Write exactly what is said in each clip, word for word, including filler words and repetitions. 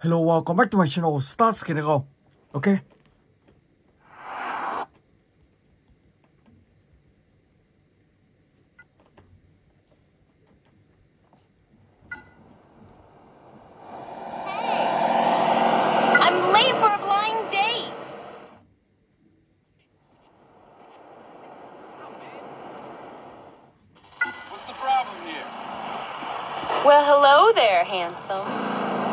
Hello, welcome back to my channel, Stars Kinero. Okay. I'm late for a blind date. What's the problem here? Well, hello there, handsome.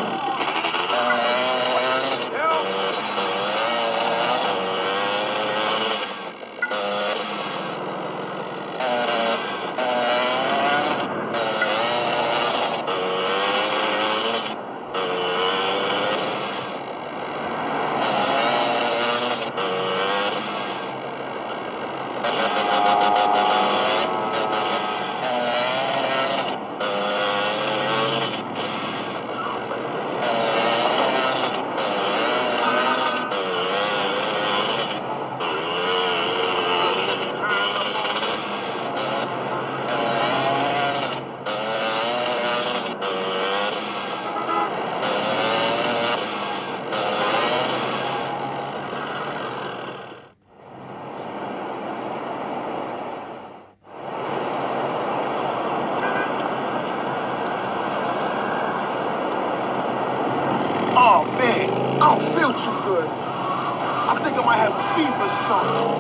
Oh man, I don't feel too good. I think I might have a fever or something.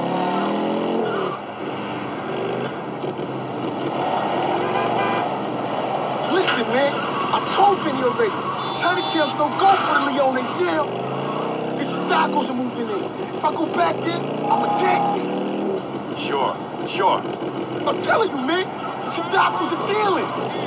Listen, man, I told Vinny already. Tiny Tails don't go for the Leones now. This is Tacos are moving in. If I go back there, I'm addicted. Sure, sure. I'm telling you, man, Tacos are dealing.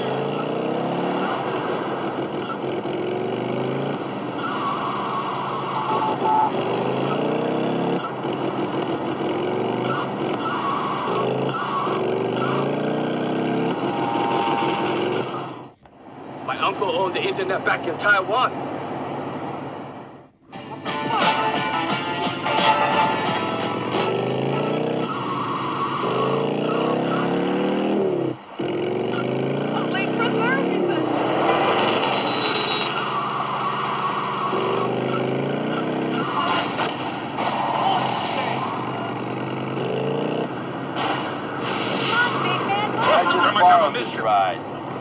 My uncle owned the internet back in Taiwan. Wait for American How much of a mystery ride?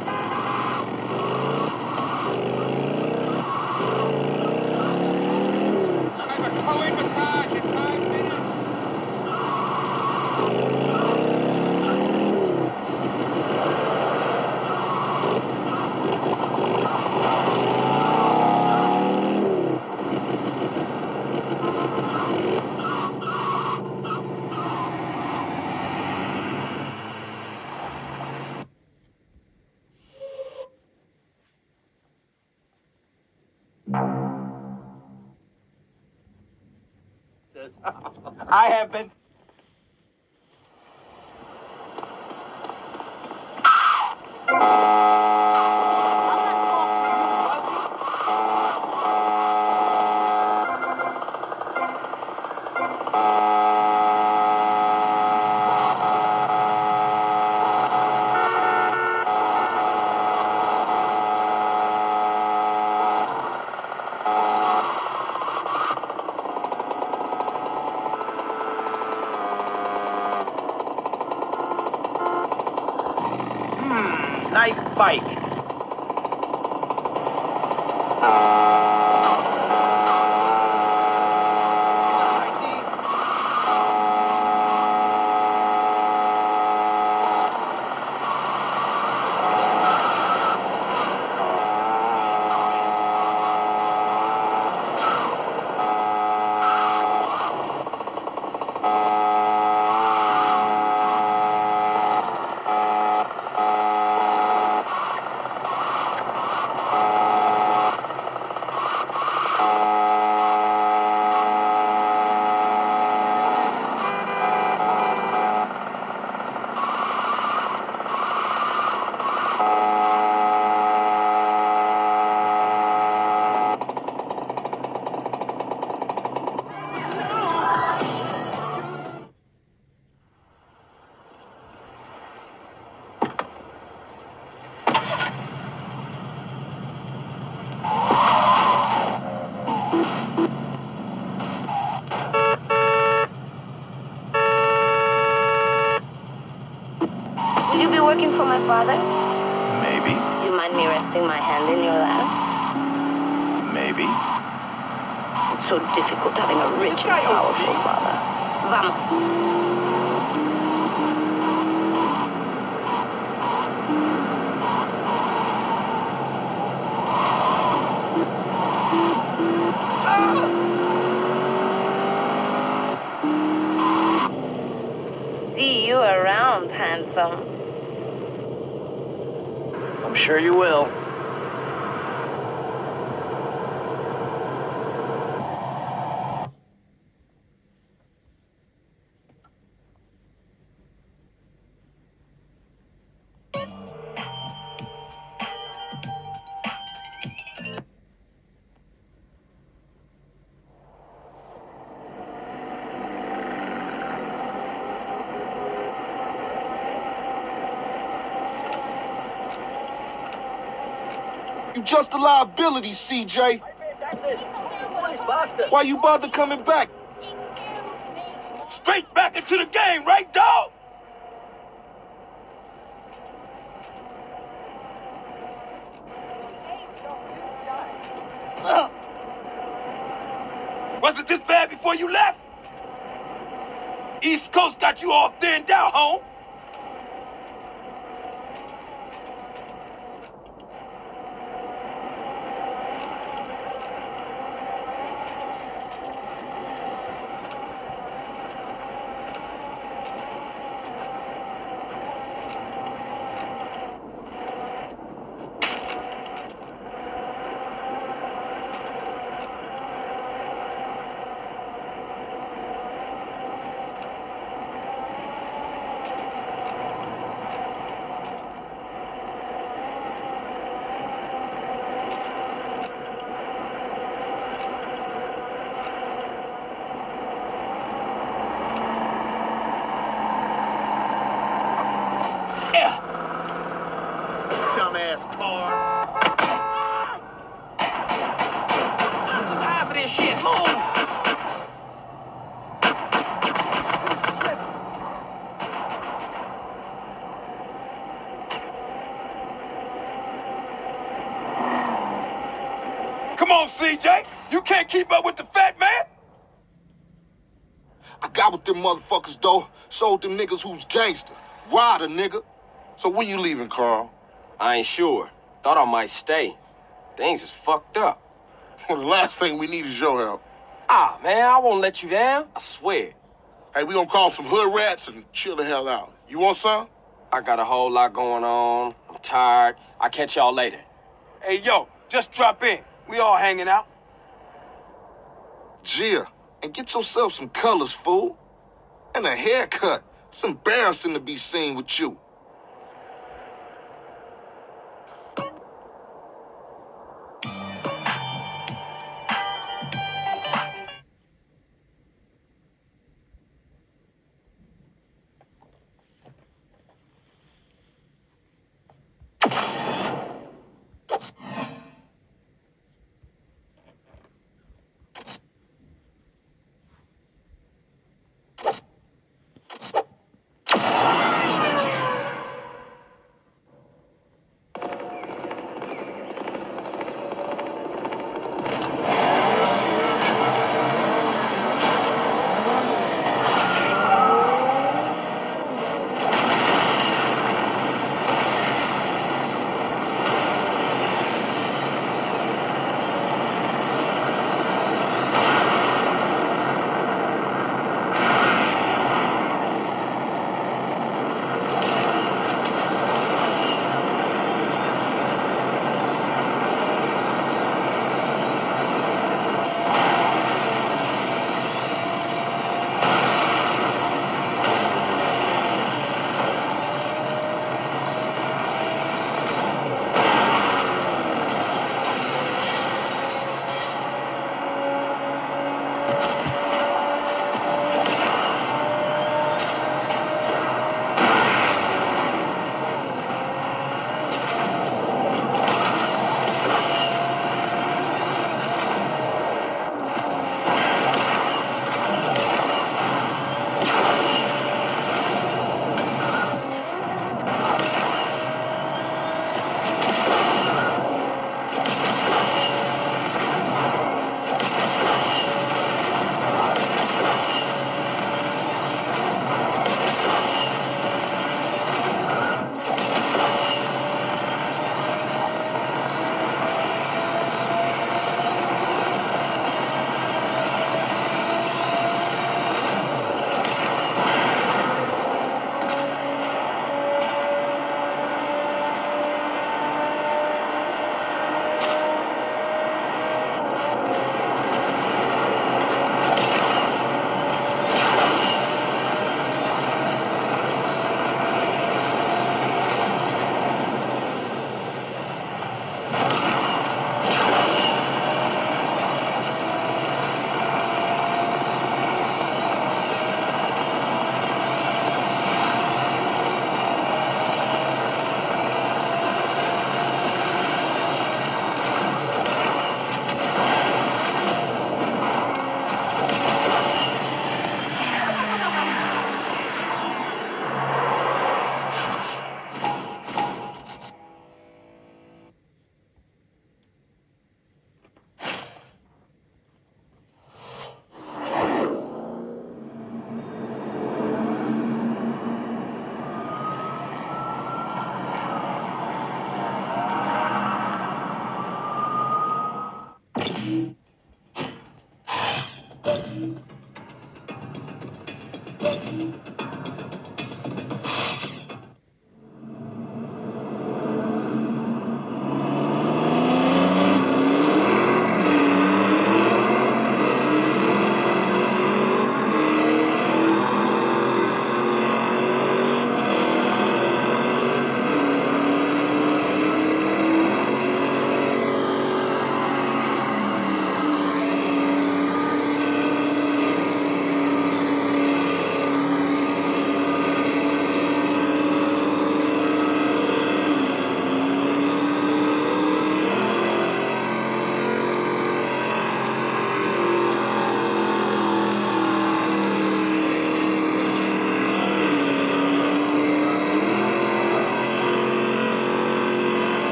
I have been. Nice bike. father? Maybe. You mind me resting my hand in your lap? Maybe. It's so difficult having a rich and powerful father. Vamos. See you around, handsome. I'm sure you will. You just a liability, C J. Why you bother coming back? Straight back into the game, right, dog? Uh. Was it this bad before you left? East Coast got you all thinned out, home. Dumbass car. Half of this shit, move! Come on, C J! You can't keep up with the fat man! I got with them motherfuckers, though. Showed them niggas who's gangster. Rider, nigga. So when you leaving, Carl? I ain't sure. Thought I might stay. Things is fucked up. Well, the last thing we need is your help. Ah, man, I won't let you down. I swear. Hey, we gonna call some hood rats and chill the hell out. You want some? I got a whole lot going on. I'm tired. I'll catch y'all later. Hey, yo, just drop in. We all hanging out. Gia, and get yourself some colors, fool. And a haircut. It's embarrassing to be seen with you.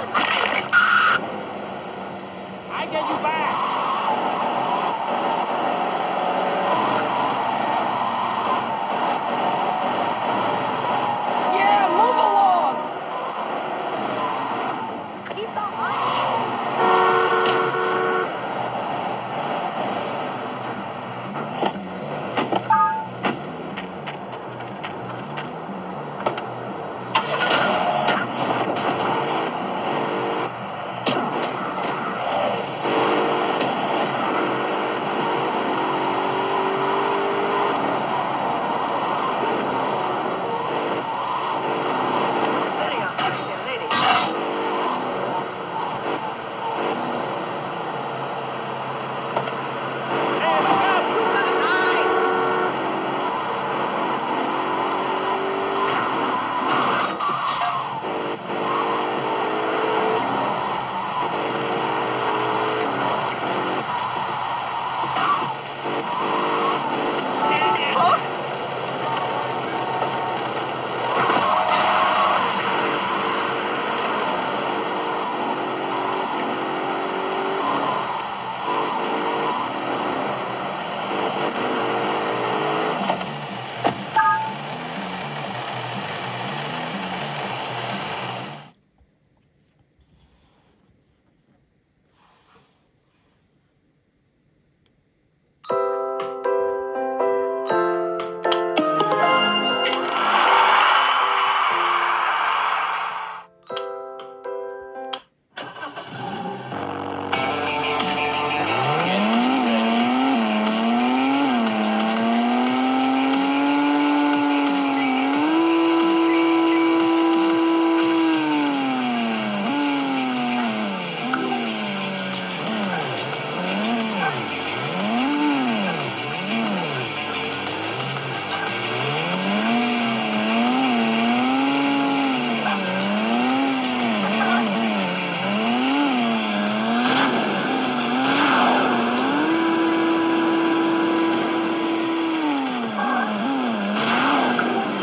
I get you back. Yeah, move along. Keep the hush.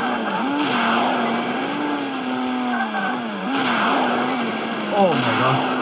Oh my god.